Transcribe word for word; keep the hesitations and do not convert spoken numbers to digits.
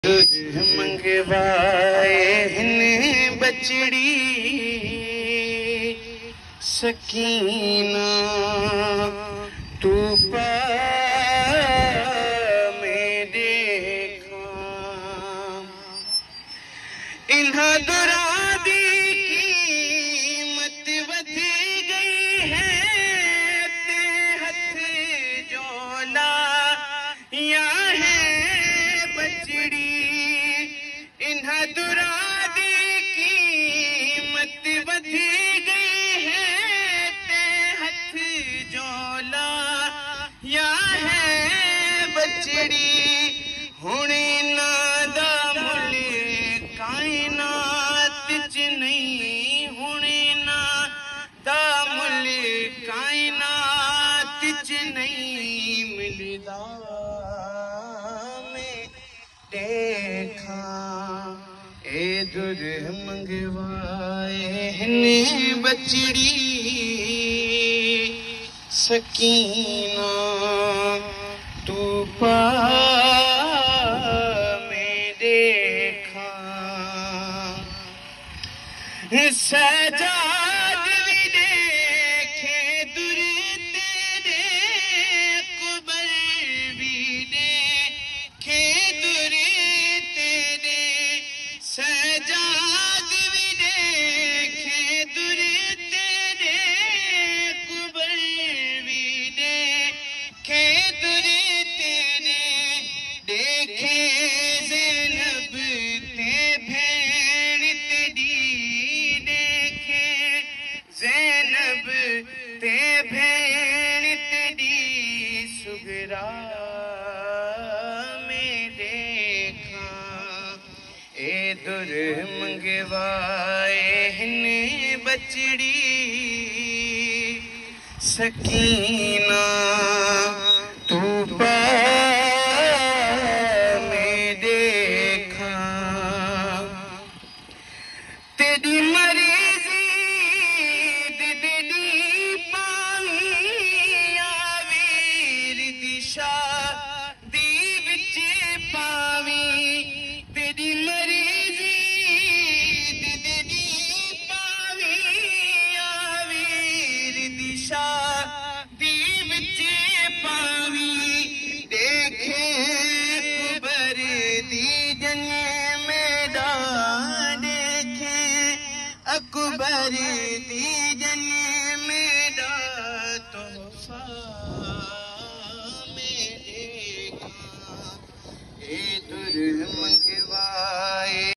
मंगवाए हिन बचड़ी सकीना तू पा में देखा इन्हा दुरा दी कीमत वध गई है ते हथ जोला या है बचड़ी इन्हा दुरा दी कीमत वध गई है ते हथ जोला या है बचड़ी हुणे ना दा मुल कायनात च नहीं हुणे ना दा मुल कायनात च नहीं मिलदा में देखा ए दुर मंगवाए हिन बचड़ी सकीना तू पा में देखा सजाद भी देखे दुर तेरे कुबर भी देखे दुर तेरे सजाद भी देखे दुर तेरे कुबर भी देखे दुर तेरे देखे ज़ैनब ते भेण तेरी देखे ज़ैनब ते भेण तेरी सुगरा में देखा ए दुर मंगवाए हिन बचड़ी सकीना तू पा में देखा तेरी मरीज़ी दिदी पावी आवीर दिशा दी विच पावी तेरी मरीज़ी दिदी पावी आवीर दिशा दी विच पावी देखे कुबर दी जन मेरा देखे अकबर दी जन मेरा तोहफा में देखा ए दुर मंगवा